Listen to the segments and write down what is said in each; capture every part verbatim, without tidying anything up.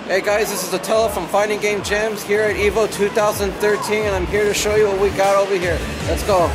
Hey guys, this is Attila from Fighting Game Gems here at EVO two thousand thirteen, and I'm here to show you what we got over here. Let's go.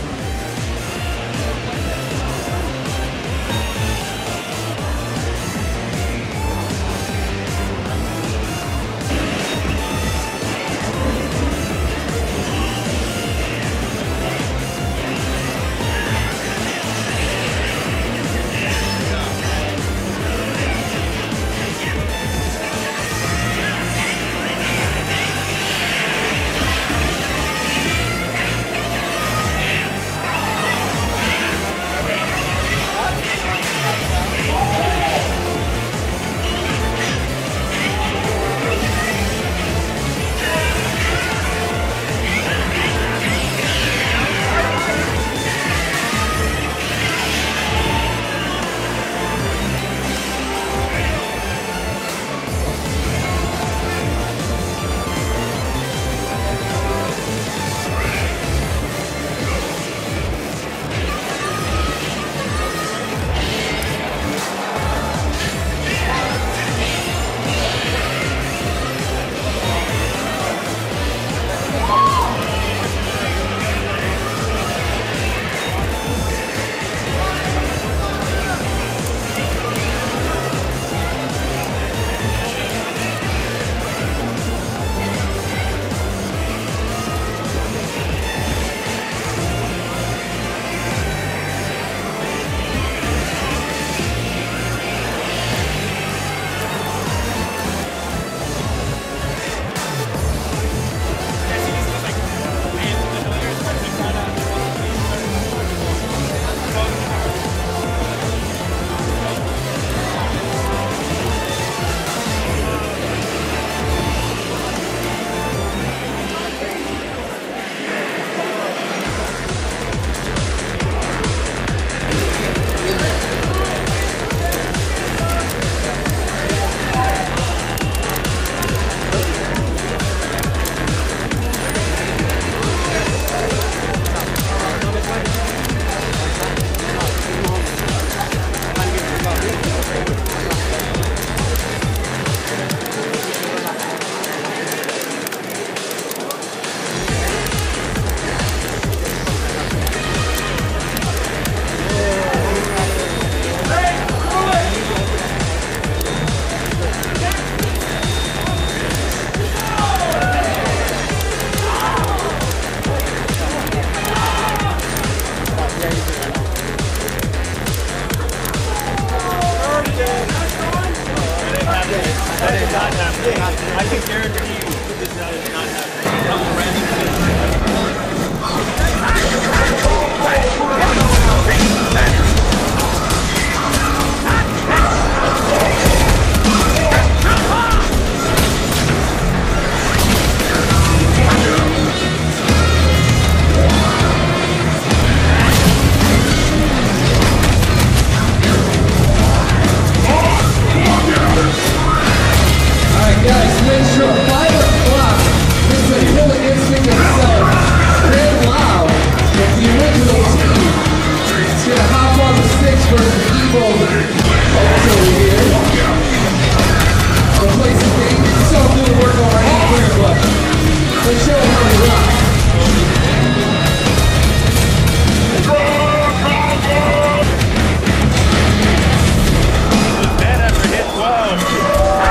I can guarantee you this is not happening. Guys, make sure five o'clock, Mister Killer Instinct himself, Red Wow, with the original team, is going to hop on the sticks versus Evo over here. Replace the game. You saw him do the work already, pretty much. Let's show him how they rock. ten after hit twelve.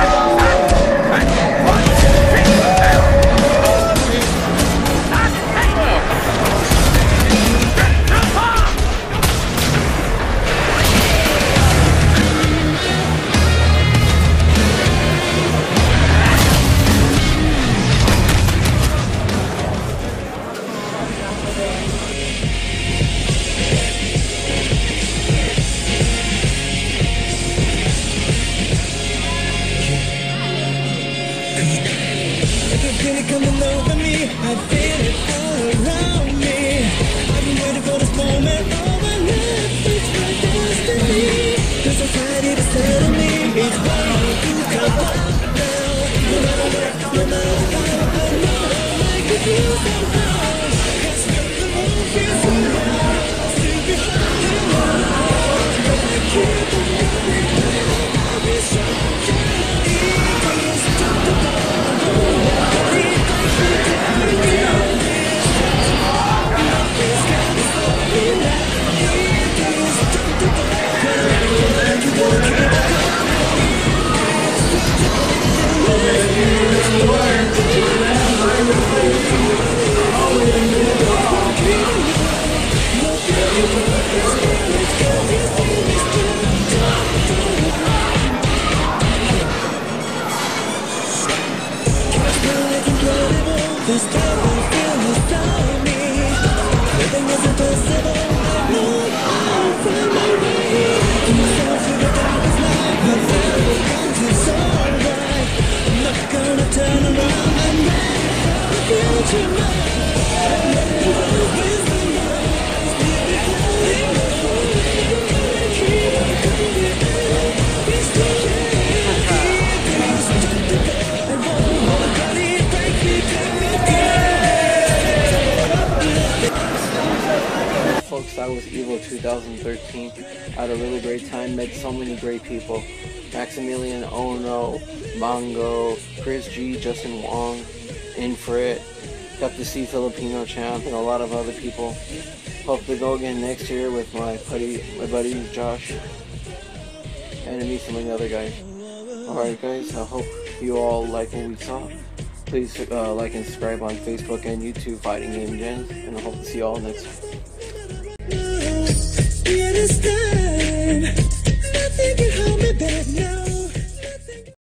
Coming over me, I feel it all around me. I've been waiting for this moment all my life. It's my destiny. Cause I'm ready to settle me. It's hard to come up now. No matter what, no matter how, I know I'll make it through somehow. Cause the moon feels so right. Still be finding love. But I keep on going. I'll be so kind of eagles. Folks, that was Evo two thousand thirteen. I had a really great time, met so many great people. Maximilian Ono, Mongo, Chris G, Justin Wong, Infrit, got to see Filipino Champ and a lot of other people. Hope to go again next year with my buddy, my buddy Josh, and to meet some of the other guys. Alright guys, I hope you all like what we saw. Please uh, like and subscribe on Facebook and YouTube, Fighting Game Gems, and I hope to see you all next time. Understand